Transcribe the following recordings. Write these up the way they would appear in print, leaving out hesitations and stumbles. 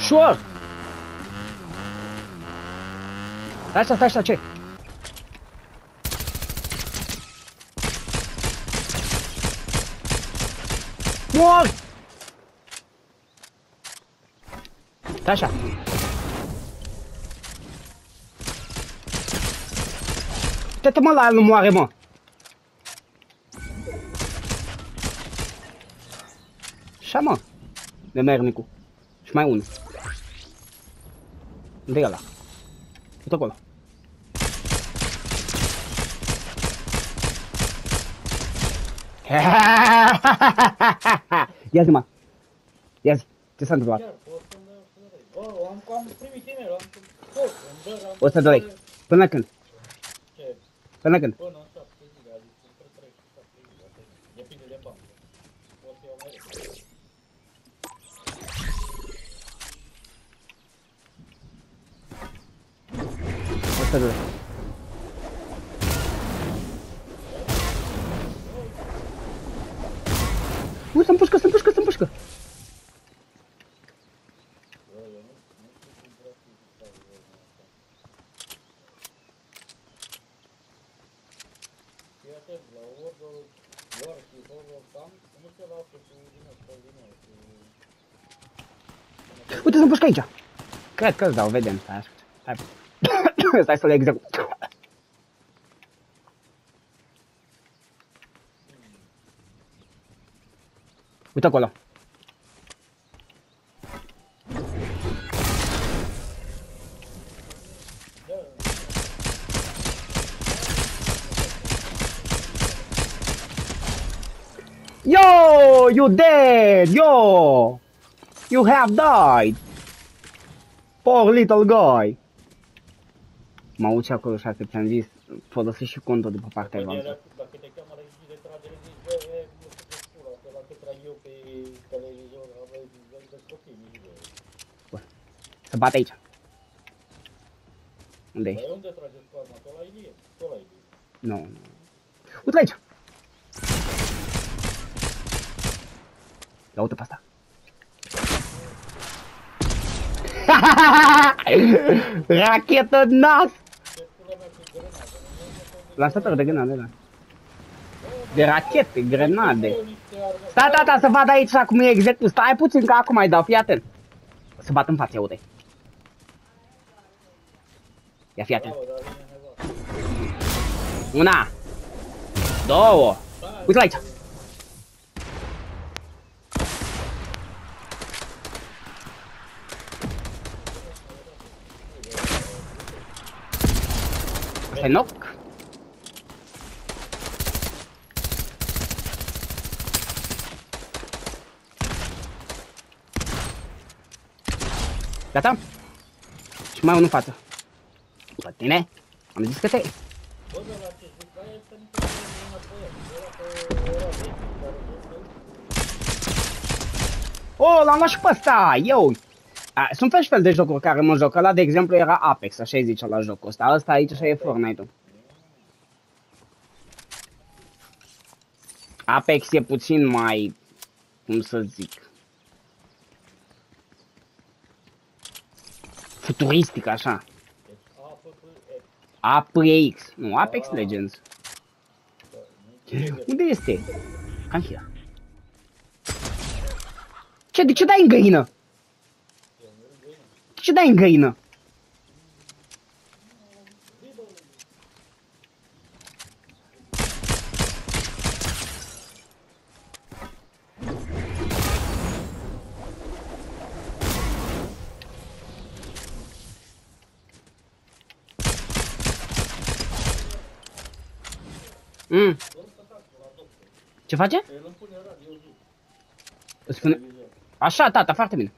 Ușor! Stai așa, ce? Mor! Stai așa. Uite-te mă la el, nu moare, mă. Așa, mă. De mernicul. Și mai unul. Unde e ăla? Uite acolo. Ia zi, mă. Ia zi. Ce s-a întâmplat? Am primit e-mail, am tot, îmi dă, 100 de lei. Până când? Ce? Până când? Până în 7 zile, adică între 3 și 7 zile, asta depinde de bancă. O să iau mai repede. 100 de lei. Ui, se împușcă, se împușcă, se împușcă. Fii atent, la World War și World of Tanks, nu se lasă cu din ăsta, din ăla, cu... Uite, se împușcă aici. Cred că îți dau, vedem. Stai să le execut. Uite acolo. Yo, you dead, yo. You have died. Poor little guy. Mă auzi acolo, șase, ți-am zis, folosești și contul de pe partea evaluată. Dacă te cheamă la zi de tragere, zici, bă, nu știu ce pula, că la cât trag eu pe televizor, aveți copii, nici bă. Se bate aici. Unde ești? Dar unde trageți cu arma? Tot la Ilie? Tot la Ilie. Nu. Uite aici. Ia uite pe asta. Rachetă nas! Lansator de grenade, da. De rachete, grenade. Stai, tata, să vad aici cum e execut. Stai puțin că acum mai dau, fii atent. Să bat în față, ia uite. Ia fii atent. Una. Două. Uite-l aici. Asta-i knock. Gata? Și mai unul în față. Pe tine? Am zis că te... Oh, l-am luat și pe ăsta! Eu! Sunt fel și fel de jocuri care mă joc. Ăla, de exemplu, era Apex, așa îi zice la jocul ăsta. Ăsta aici, așa e Fortnite-ul. Apex e puțin mai... cum să zic... futuristic, așa. APX. Nu, Apex Legends. Unde este? Cam here. Ce? De ce dai în găină? De ce dai în găină? Ce face? Îți spune... Așa, tata, foarte bine.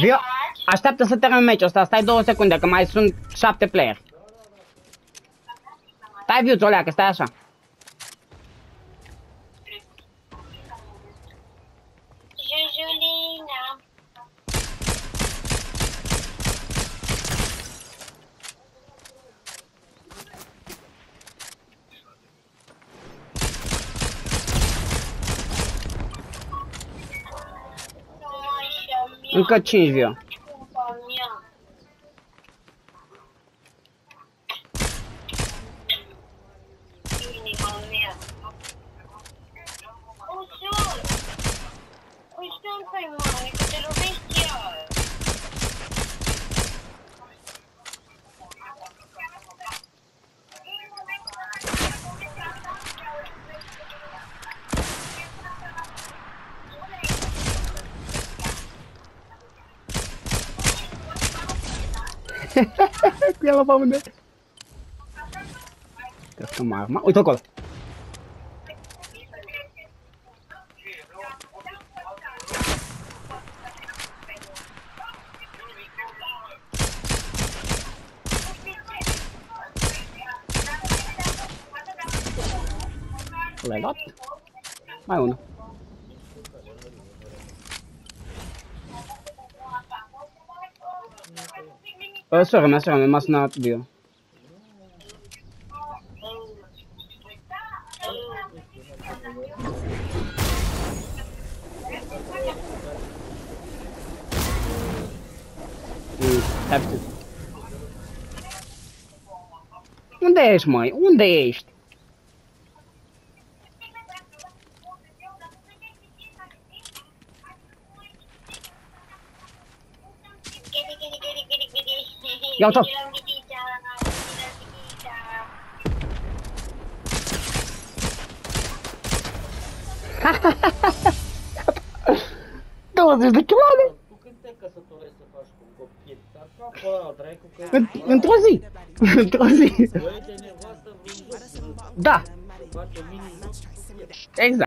Vio, așteaptă să termin meciul ăsta, stai 2 secunde, că mai sunt 7 player. Stai, Viu, Țoleacă, stai așa. Jujulina. Încă 5, Viu. Cu el la pământ. Căscăm arma. Uite acolo. L-ai luat? Mai unul. Sora mea m-a sunat Bio. Unde ești, măi? Unde ești? Ia uite! $20 kiloane! Tu când te căsătorești să faci cu un copil? Dar fac ăla, dracu, că... Într-o zi! Într-o zi! Băi, de nevastă vreun joc, Da! să faci o mini-joc cu el. Exact!